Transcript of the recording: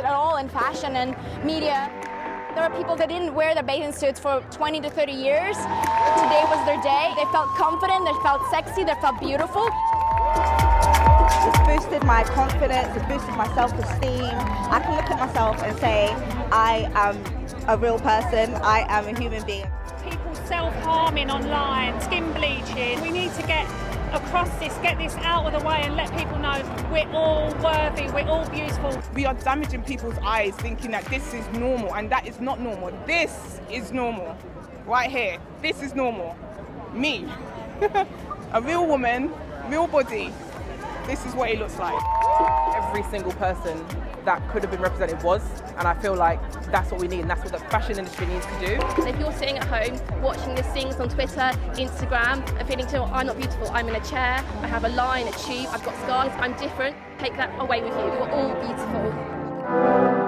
at all in fashion and media. There are people that didn't wear their bathing suits for 20 to 30 years. Today was their day. They felt confident, they felt sexy, they felt beautiful. It's boosted my confidence, it's boosted my self-esteem. I can look at myself and say, I am a real person, I am a human being. People self-harming online, skin bleaching. We need to get across this, get this out of the way and let people know we're all worthy, we're all beautiful. We are damaging people's eyes thinking that this is normal, and that is not normal. This is normal. Right here. This is normal. Me. A real woman, real body. This is what it looks like. Every single person that could have been represented was, and I feel like that's what we need, and that's what the fashion industry needs to do. So if you're sitting at home watching these things on Twitter, Instagram, and feeling, I'm not beautiful, I'm in a chair, I have a line, a tube, I've got scars, I'm different, take that away with you. You're all beautiful.